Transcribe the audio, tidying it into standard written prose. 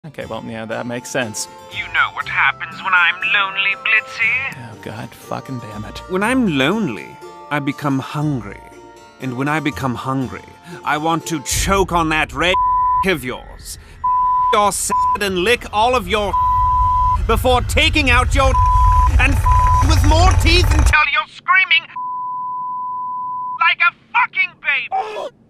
Okay, well, yeah, that makes sense. You know what happens when I'm lonely, Blitzy? Oh, God fucking damn it. When I'm lonely, I become hungry. And when I become hungry, I want to choke on that red of yours, your sad and lick all of your before taking out your and with more teeth until you're screaming like a fucking baby.